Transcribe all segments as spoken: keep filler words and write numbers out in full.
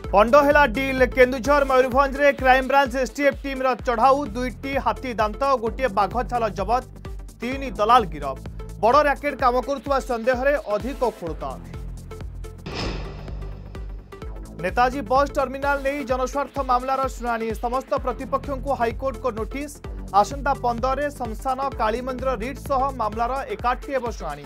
पंडहेला deal Keonjhar Mayurbhanj रे crime branch STF team रो चढ़ाऊ दुईटी हाथी दांत और गोटे बाघ छाल जबत तीन दलाल गिरफ बड़ रैकेट काम करुवा सन्देह अधिक खोलतान। नेताजी बस टर्मिनाल नहीं जनस्वार्थ मामलार शुणाणी समस्त प्रतिपक्षों को हाईकोर्ट को नोटिस आसंता पंद्रह शमशान काली मंदिर रिट सह मामलार एकाठी एवं शुणाणी।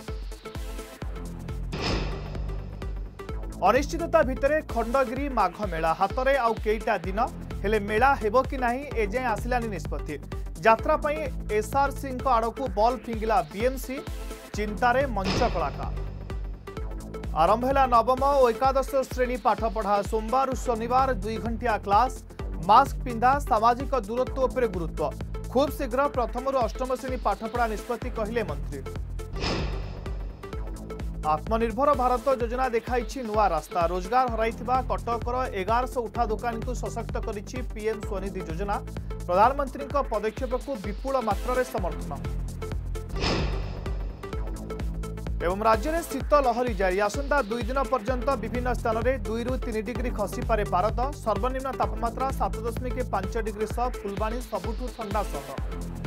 अनिश्चितता भितर खंडगिरी माघ मेला हातरे आउ केईटा दिन हेले मेला हेबो कि नाही एजाए आसिलानी निष्पत्ति यात्रा पई एसआरसी आड़कू बॉल फिंगिला बीएमसी चिंतारे मंच कलाकार। आरंभ है नवम और एकादश श्रेणी पाठपढ़ा सोमवार शनिवार दुई घंटिया क्लास मास्क पिंधा सामाजिक दूरत्व उपरे गुरुत्व खूब शीघ्र प्रथम अष्टम श्रेणी पाठपढ़ा निष्पत्ति कहले मंत्री। आत्मनिर्भर भारत योजना देखाई नुआ रास्ता रोजगार हराइथिबा कटकर एगार सौ उठा दुकानी को सशक्त करिछि पीएम स्वनिधि योजना प्रधानमंत्री पदक्षेप को विपुल मात्रा समर्थन। एवं राज्य में शीत लहरी जारी आसंता दुई दिन पर्यंत विभिन्न स्थान में दुई रु तीन डिग्री खसीपे पारद सर्वनिम्न तापमात्रा सात दशमिक पांच डिग्री सह फुलबाणी सबुठु ठंडा सहर।